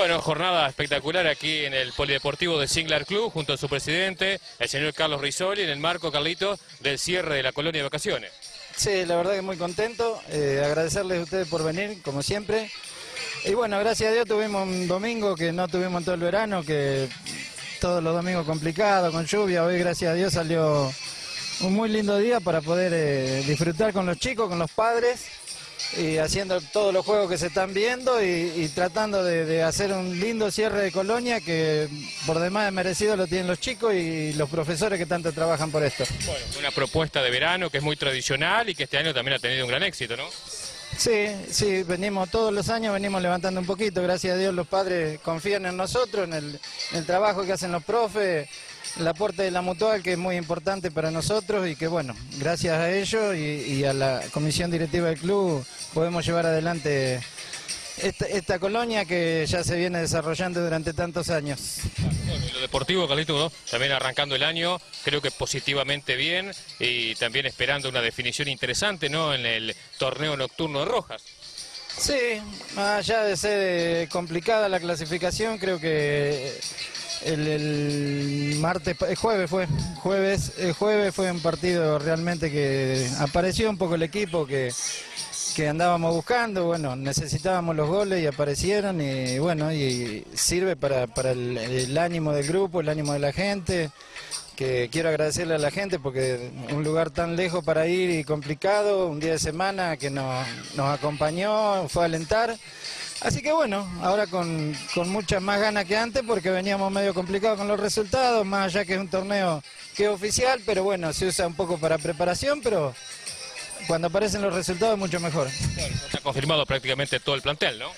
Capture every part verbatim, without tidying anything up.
Bueno, jornada espectacular aquí en el Polideportivo de Singlar Club, junto a su presidente, el señor Carlos Rizzoli, en el marco, Carlito, del cierre de la colonia de vacaciones. Sí, la verdad que muy contento, eh, agradecerles a ustedes por venir, como siempre. Y bueno, gracias a Dios tuvimos un domingo que no tuvimos en todo el verano, que todos los domingos complicados, con lluvia. Hoy, gracias a Dios, salió un muy lindo día para poder eh, disfrutar con los chicos, con los padres, y haciendo todos los juegos que se están viendo y, y tratando de, de hacer un lindo cierre de colonia que por demás de merecido lo tienen los chicos y los profesores que tanto trabajan por esto. Bueno, una propuesta de verano que es muy tradicional y que este año también ha tenido un gran éxito, ¿no? Sí, sí, venimos todos los años, venimos levantando un poquito, gracias a Dios los padres confían en nosotros, en el, en el trabajo que hacen los profes, el aporte de la mutual que es muy importante para nosotros y que bueno, gracias a ellos y, y a la comisión directiva del club podemos llevar adelante esta, esta colonia que ya se viene desarrollando durante tantos años. Bueno, y lo deportivo, Carlito, ¿no? También arrancando el año, creo que positivamente bien y también esperando una definición interesante, ¿no?, en el torneo nocturno de Rojas. Sí, más allá de ser eh, complicada la clasificación, creo que el, el martes, el jueves fue, jueves, el jueves fue un partido realmente que apareció un poco el equipo que, que andábamos buscando, bueno, necesitábamos los goles y aparecieron y bueno, y sirve para, para el, el ánimo del grupo, el ánimo de la gente, que quiero agradecerle a la gente porque un lugar tan lejos para ir y complicado, un día de semana que nos, nos acompañó, fue a alentar. Así que bueno, ahora con, con muchas más ganas que antes porque veníamos medio complicados con los resultados, más allá que es un torneo que es oficial, pero bueno, se usa un poco para preparación, pero cuando aparecen los resultados es mucho mejor. Bueno, está confirmado prácticamente todo el plantel, ¿no?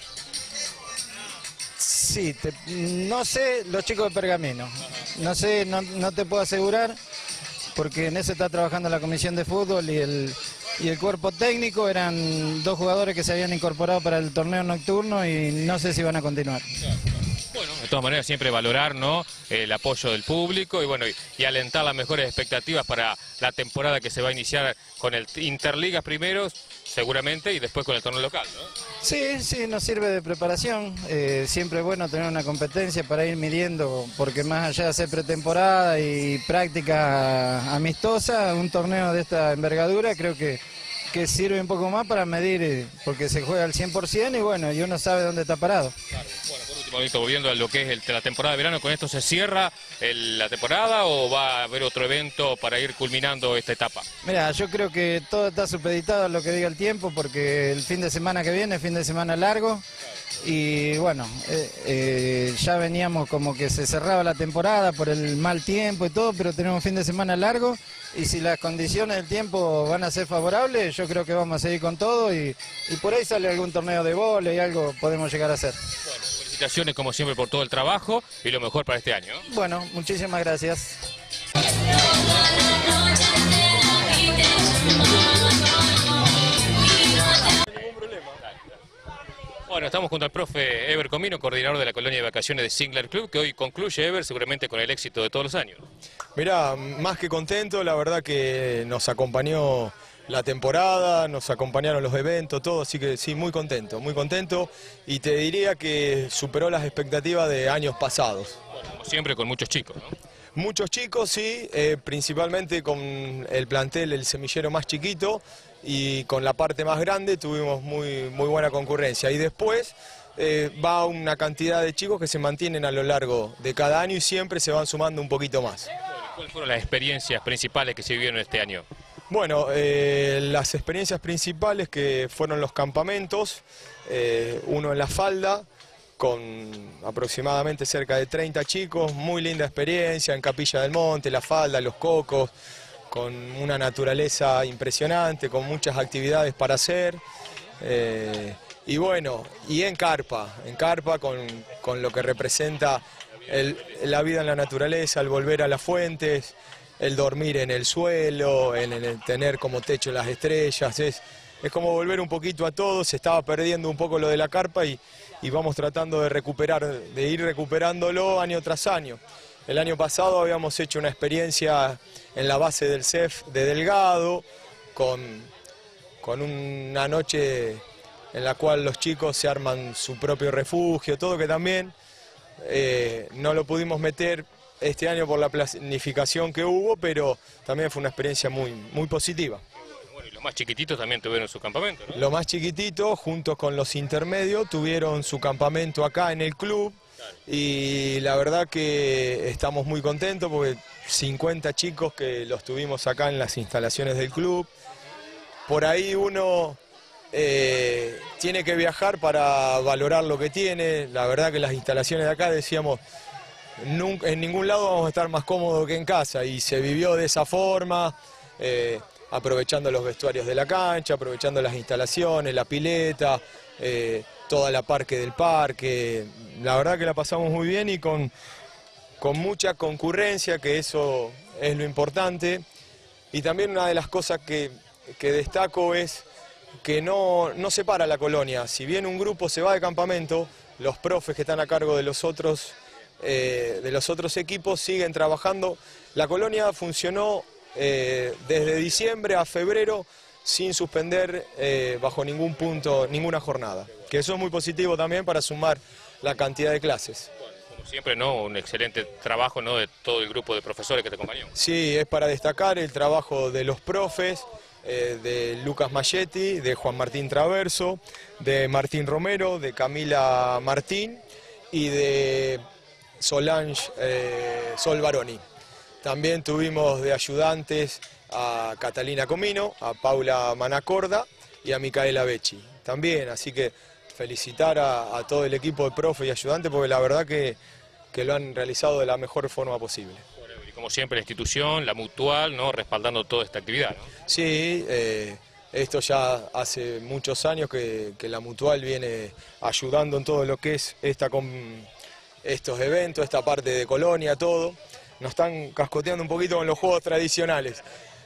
Sí, te, no sé los chicos de Pergamino, no sé, no, no te puedo asegurar porque en eso está trabajando la comisión de fútbol y el, y el cuerpo técnico, eran dos jugadores que se habían incorporado para el torneo nocturno y no sé si van a continuar. Bueno, de todas maneras siempre valorar, ¿no?, el apoyo del público y bueno, y, y alentar las mejores expectativas para la temporada que se va a iniciar con el Interligas primero, seguramente, y después con el torneo local, ¿no? Sí, sí, nos sirve de preparación, eh, siempre es bueno tener una competencia para ir midiendo, porque más allá de hacer pretemporada y práctica amistosa, un torneo de esta envergadura creo que, que sirve un poco más para medir, porque se juega al cien por ciento y bueno, y uno sabe dónde está parado. Claro. Bueno, por último, Víctor, volviendo a lo que es el, la temporada de verano, ¿con esto se cierra el, la temporada o va a haber otro evento para ir culminando esta etapa? Mira, yo creo que todo está supeditado a lo que diga el tiempo, porque el fin de semana que viene es fin de semana largo y bueno, eh, eh, ya veníamos como que se cerraba la temporada por el mal tiempo y todo, pero tenemos un fin de semana largo y si las condiciones del tiempo van a ser favorables, yo creo que vamos a seguir con todo y, y por ahí sale algún torneo de vóley y algo podemos llegar a hacer. Bueno, felicitaciones como siempre por todo el trabajo y lo mejor para este año. Bueno, muchísimas gracias. Bueno, estamos junto al profe Ever Comino, coordinador de la colonia de vacaciones de Singlar Club, que hoy concluye, Ever, seguramente con el éxito de todos los años. Mirá, más que contento, la verdad que nos acompañó la temporada, nos acompañaron los eventos, todo, así que sí, muy contento, muy contento y te diría que superó las expectativas de años pasados. Bueno, como siempre, con muchos chicos, ¿no? Muchos chicos, sí, eh, principalmente con el plantel, el semillero más chiquito y con la parte más grande tuvimos muy, muy buena concurrencia. Y después eh, va una cantidad de chicos que se mantienen a lo largo de cada año y siempre se van sumando un poquito más. Bueno, ¿cuáles fueron las experiencias principales que se vivieron este año? Bueno, eh, las experiencias principales que fueron los campamentos, eh, uno en La Falda, con aproximadamente cerca de treinta chicos, muy linda experiencia en Capilla del Monte, La Falda, Los Cocos, con una naturaleza impresionante, con muchas actividades para hacer. Eh, y bueno, y en carpa, en carpa con, con lo que representa el, la vida en la naturaleza, el volver a las fuentes, el dormir en el suelo, en, en el tener como techo las estrellas, es, es como volver un poquito a todo, se estaba perdiendo un poco lo de la carpa y, y vamos tratando de recuperar, de ir recuperándolo año tras año. El año pasado habíamos hecho una experiencia en la base del C E F de Delgado, con, con una noche en la cual los chicos se arman su propio refugio, todo que también eh, no lo pudimos meter este año por la planificación que hubo, pero también fue una experiencia muy, muy positiva. Bueno, y los más chiquititos también tuvieron su campamento, ¿no? Los más chiquititos, junto con los intermedios, tuvieron su campamento acá en el club, y la verdad que estamos muy contentos porque cincuenta chicos que los tuvimos acá en las instalaciones del club. Por ahí uno eh, tiene que viajar para valorar lo que tiene. La verdad que las instalaciones de acá, decíamos, nunca, en ningún lado vamos a estar más cómodos que en casa, y se vivió de esa forma, eh, aprovechando los vestuarios de la cancha, aprovechando las instalaciones, la pileta, eh, toda la parque del parque. La verdad que la pasamos muy bien y con, con mucha concurrencia, que eso es lo importante. Y también una de las cosas que, que destaco es que no, no se para la colonia. Si bien un grupo se va de campamento, los profes que están a cargo de los otros, eh, de los otros equipos siguen trabajando. La colonia funcionó eh, desde diciembre a febrero sin suspender eh, bajo ningún punto, ninguna jornada. Que eso es muy positivo también para sumar la cantidad de clases. Bueno, como siempre, ¿no? Un excelente trabajo, ¿no?, de todo el grupo de profesores que te acompañó. Sí, es para destacar el trabajo de los profes, eh, de Lucas Machetti, de Juan Martín Traverso, de Martín Romero, de Camila Martín y de Solange eh, Sol Baroni. También tuvimos de ayudantes a Catalina Comino, a Paula Manacorda y a Micaela Becci. También, así que felicitar a, a todo el equipo de profe y ayudantes, porque la verdad que, que lo han realizado de la mejor forma posible. Bueno, y como siempre la institución, la Mutual, ¿no?, respaldando toda esta actividad, ¿no? Sí, eh, esto ya hace muchos años que, que la Mutual viene ayudando en todo lo que es esta, con estos eventos, esta parte de colonia, todo. Nos están cascoteando un poquito con los juegos tradicionales.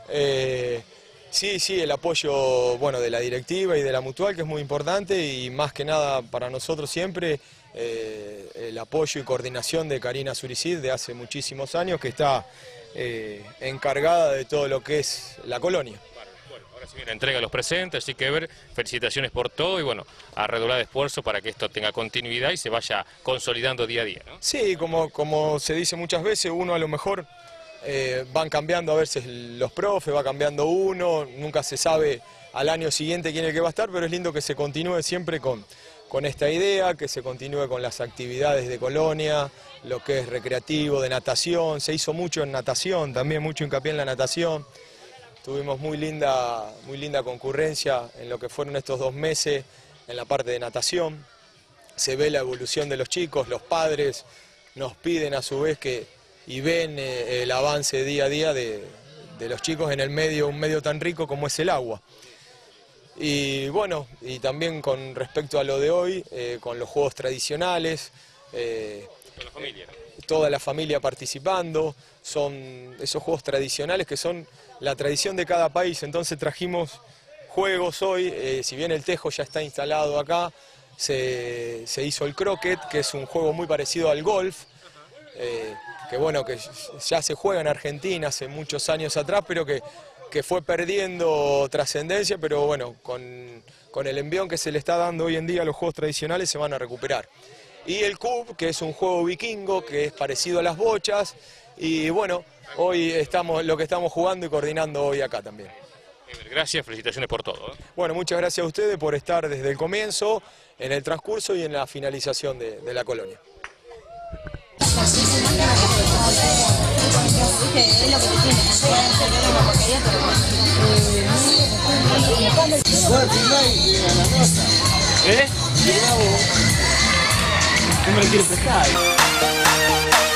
Eh, sí, sí, el apoyo, bueno, de la directiva y de la Mutual, que es muy importante, y más que nada para nosotros siempre eh, el apoyo y coordinación de Karina Suricid de hace muchísimos años, que está eh, encargada de todo lo que es la colonia. Bueno, ahora sí viene la entrega de los presentes, así que ver, felicitaciones por todo y bueno, a redoblar de esfuerzo para que esto tenga continuidad y se vaya consolidando día a día, ¿no? Sí, como, como se dice muchas veces, uno a lo mejor eh, van cambiando a veces los profes, va cambiando uno, nunca se sabe al año siguiente quién es el que va a estar, pero es lindo que se continúe siempre con, con esta idea, que se continúe con las actividades de colonia, lo que es recreativo, de natación. Se hizo mucho en natación, también mucho hincapié en la natación. Tuvimos muy linda, muy linda concurrencia en lo que fueron estos dos meses en la parte de natación. Se ve la evolución de los chicos, los padres nos piden a su vez que y ven eh, el avance día a día de, de los chicos en el medio, un medio tan rico como es el agua. Y bueno, y también con respecto a lo de hoy, eh, con los juegos tradicionales, eh, Toda la familia, ¿no? Toda la familia participando, son esos juegos tradicionales que son la tradición de cada país. Entonces trajimos juegos hoy, eh, si bien el tejo ya está instalado acá, se, se hizo el croquet, que es un juego muy parecido al golf, eh, que bueno, que ya se juega en Argentina hace muchos años atrás, pero que, que fue perdiendo trascendencia, pero bueno, con, con el envión que se le está dando hoy en día a los juegos tradicionales se van a recuperar. Y el cub, que es un juego vikingo, que es parecido a las bochas, y bueno, hoy estamos lo que estamos jugando y coordinando hoy acá también. Gracias, felicitaciones por todo, ¿eh? Bueno, muchas gracias a ustedes por estar desde el comienzo, en el transcurso y en la finalización de, de la colonia. ¿Eh? No me lo quiero prestar.